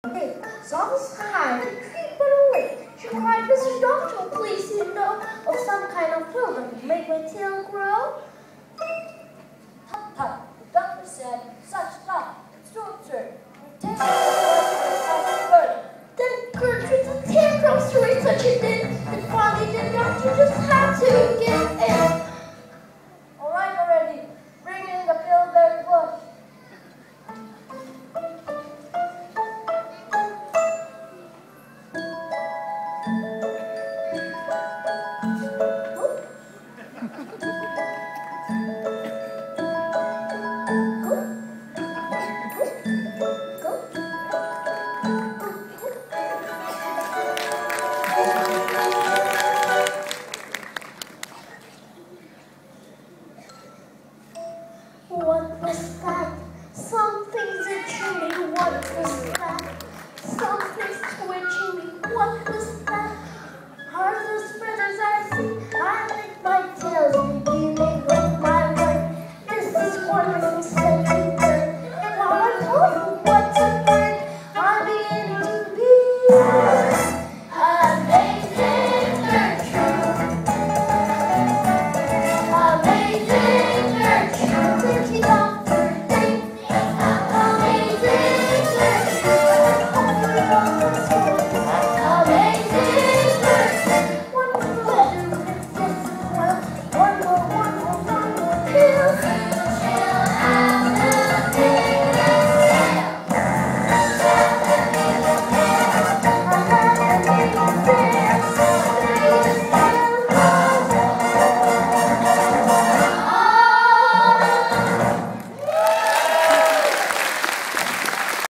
So I was tired and creeping away. She cried, Mr. Doctor, please, you know of some kind of pill that would make my tail grow? Tut, tut, the doctor said, such talk, it's too absurd. Your tail